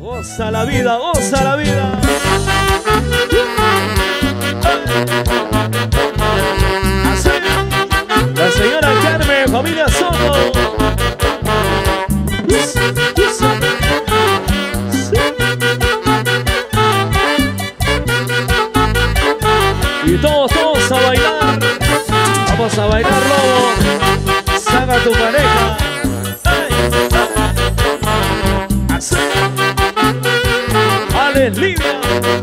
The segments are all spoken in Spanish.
Goza la vida, goza la vida. Así. La señora Carmen, familia Soto. Y todos a bailar. Vamos a bailar, lobo. Saca a tu pareja. Así. Alex Livia.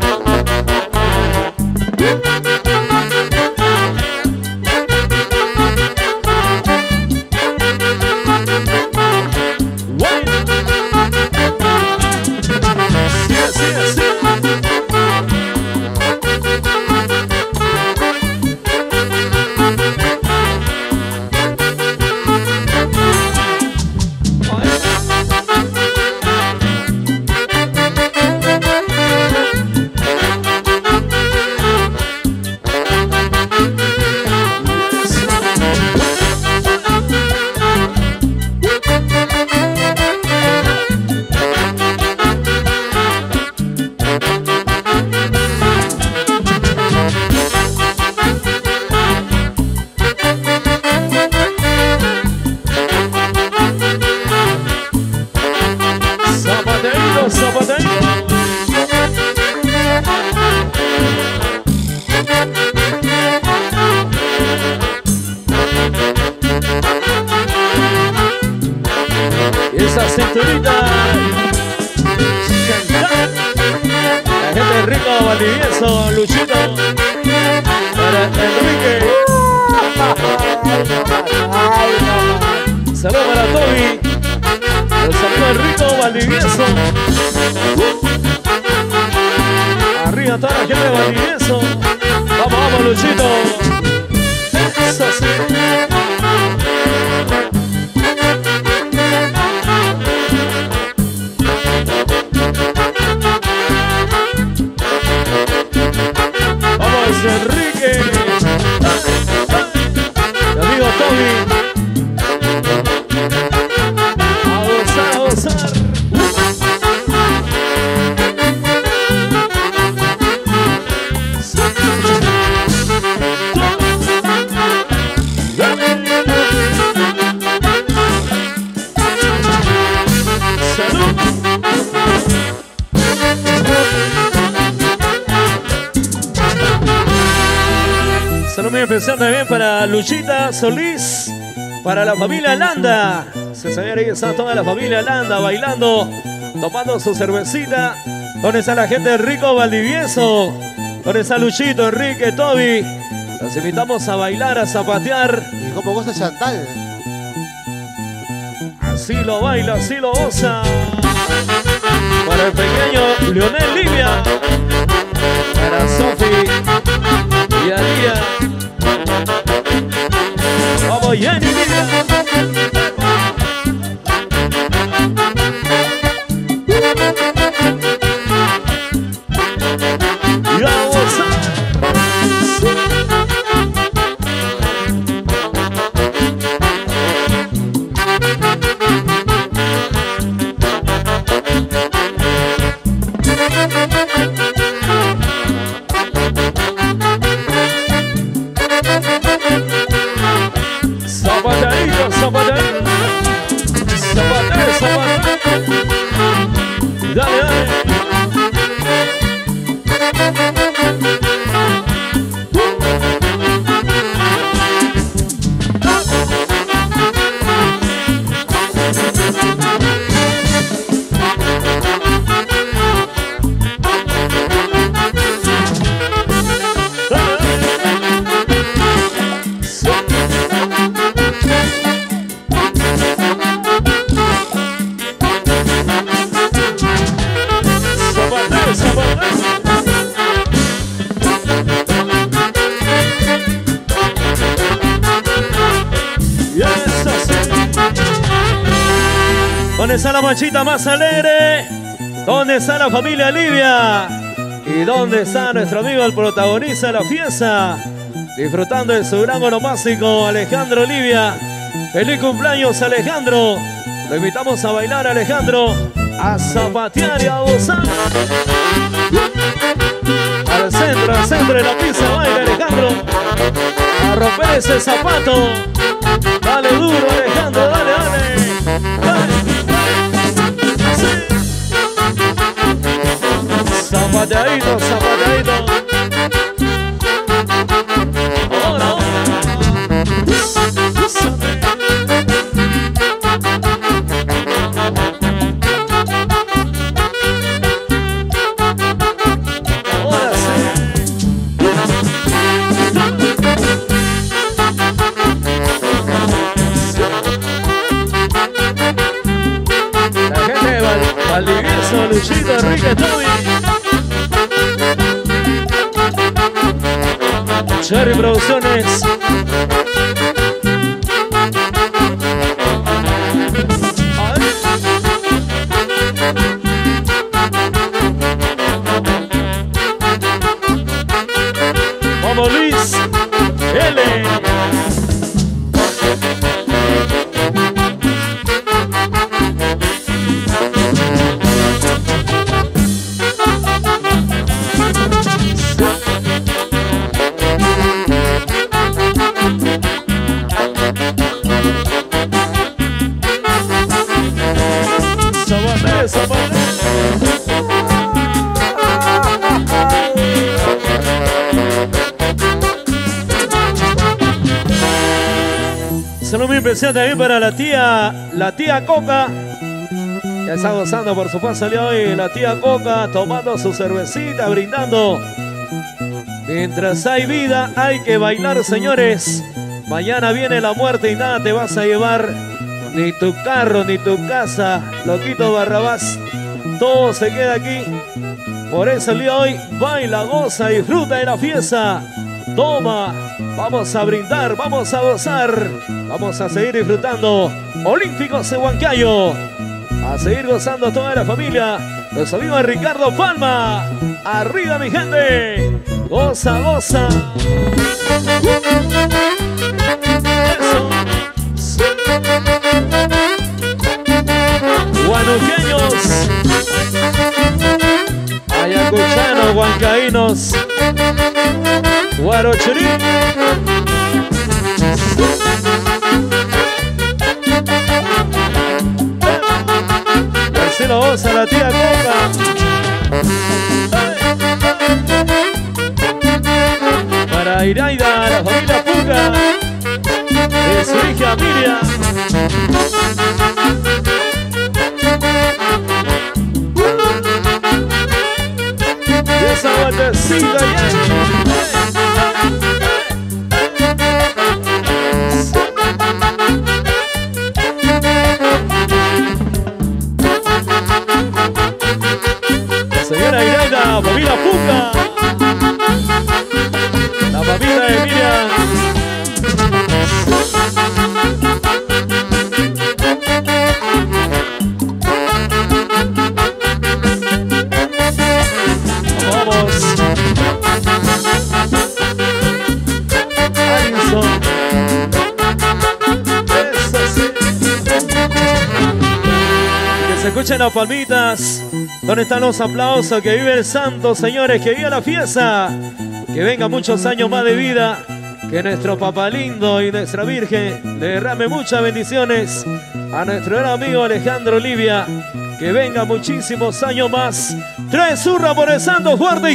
Esa cinturita. La gente de Rico Valdivieso, Luchito. Para Enrique. Saludos para Toby. El saludo de Rico Valdivieso. Arriba toda la gente de Valdivieso. Vamos, vamos, Luchito. Eso sí. Enrique, mi amigo Tommy, a gozar, a gozar. Saludos muy especial también para Luchita Solís, para la familia Landa. Se sabía que está toda la familia Landa bailando, tomando su cervecita. ¿Dónde está la gente de Rico Valdivieso? ¿Dónde está Luchito, Enrique, Toby? Los invitamos a bailar, a zapatear. Y como goza Chantal. Así lo baila, así lo goza. Para el pequeño Leonel Livia. Para Sofi y Alía. Vamos, Jenny Livia. Y a gozar. Zapatadito, zapatadito. Zapatero, zapatero. Dale, dale. ¿Dónde está la manchita más alegre? ¿Dónde está la familia Livia? ¿Y dónde está nuestro amigo el protagonista de la fiesta? Disfrutando de su gran onomástico, Alejandro Livia. ¡Feliz cumpleaños, Alejandro! Lo invitamos a bailar, Alejandro. A zapatear y a gozar. Al centro de la pista baila Alejandro. A romper ese zapato. Dale duro Alejandro, dale, dale. Dale. Sí. Zapateadito, zapateadito. Ahora, ahora. Valdivieso, Luchito, Enrique, Toby, Cherry Producciones. Vamos Luis, L. Saludos muy especial también para la tía Coca. Ya está gozando por su paso de hoy. La tía Coca tomando su cervecita, brindando. Mientras hay vida, hay que bailar, señores. Mañana viene la muerte y nada te vas a llevar. Ni tu carro, ni tu casa. Loquito Barrabás. Todo se queda aquí. Por eso el día de hoy, baila, goza, disfruta de la fiesta. Toma, vamos a brindar, vamos a gozar. Vamos a seguir disfrutando. Olímpicos de Huancayo. A seguir gozando toda la familia. Los amigos de Ricardo Palma. Arriba mi gente. Goza, goza. Eso. Guanuqueños, ayacuchanos, huancaínos, Guarochirí. Así lo goza la tía Coca. Para Iraida, la familia Puca, de su hija Miriam. Y esa vueltecita ya. La señora Iraida, familia Puca. La familia de Miriam. Escuchen las palmitas. ¿Dónde están los aplausos? Que vive el santo, señores. Que viva la fiesta. Que venga muchos años más de vida. Que nuestro papá lindo y nuestra virgen le derrame muchas bendiciones. A nuestro gran amigo Alejandro Olivia. Que venga muchísimos años más. Trae zurra por el santo fuerte.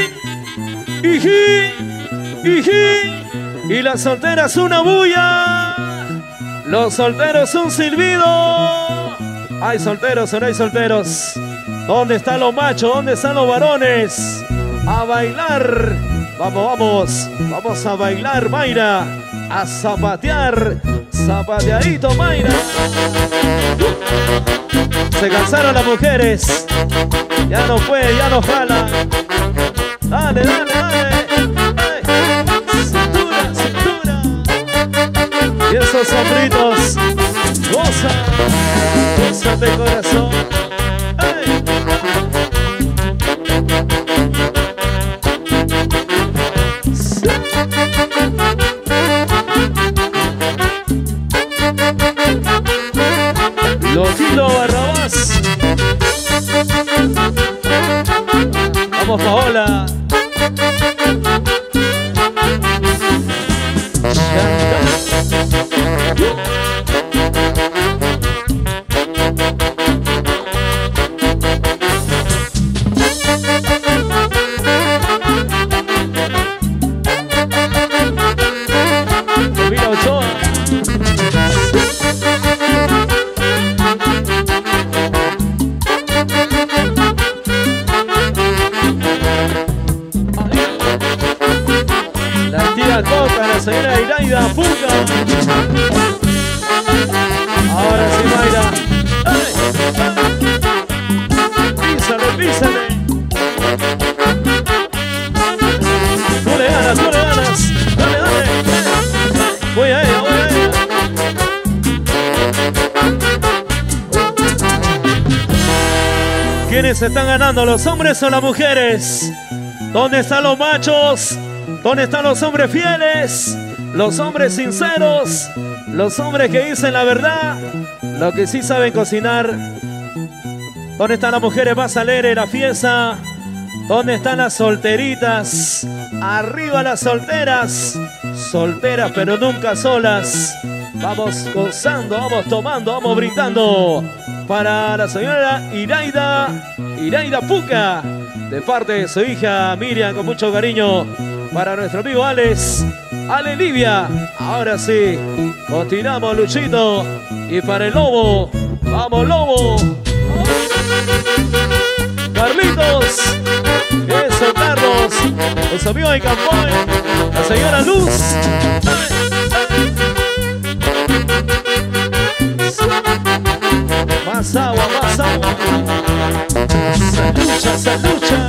Y las solteras una bulla. Los solteros un silbido. ¿Hay solteros o no hay solteros? ¿Dónde están los machos? ¿Dónde están los varones? A bailar. Vamos, vamos. Vamos a bailar, Mayra. A zapatear. Zapateadito, Mayra. Se cansaron las mujeres. Ya no puede, ya no jala. Dale, dale, dale. Cintura, cintura. Y esos hombritos. Goza. Goza de corazón. ¡Hey! Sí. Loquito Barrabás. Vamos, Paola. Mira, Ochoa. La tía Coca, la señora Iraida Puca. Ahora sí, Mayra. Písale, písale. Tú le ganas, tú le ganas. Dale, dale. Voy a ella, voy a ella. ¿Quiénes están ganando, los hombres o las mujeres? ¿Dónde están los machos? ¿Dónde están los hombres fieles? Los hombres sinceros. Los hombres que dicen la verdad. Los que sí saben cocinar. ¿Dónde están las mujeres más alegres de la fiesta? ¿Dónde están las solteritas? Arriba las solteras. Solteras pero nunca solas. Vamos gozando, vamos tomando, vamos brindando. Para la señora Iraida Puca. De parte de su hija Miriam, con mucho cariño. Para nuestro amigo Ale Livia. Ahora sí, continuamos, Luchito. Y para el Lobo, vamos, Lobo. Carlitos, eso, Carlos. Los amigos de Campoy. La señora Luz. Más agua, más agua. Salucha, salucha.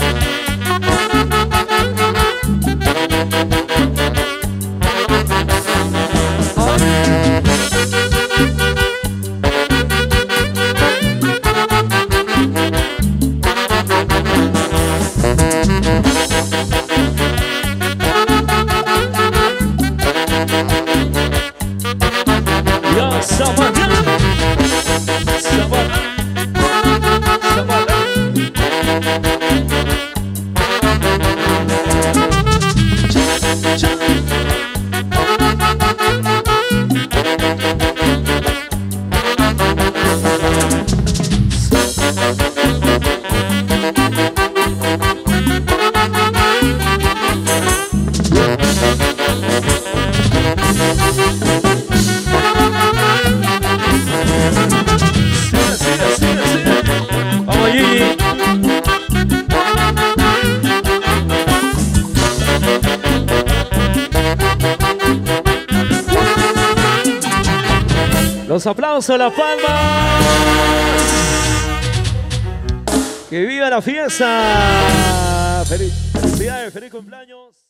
Los aplausos, las palmas. Que viva la fiesta. Felicidades, feliz cumpleaños.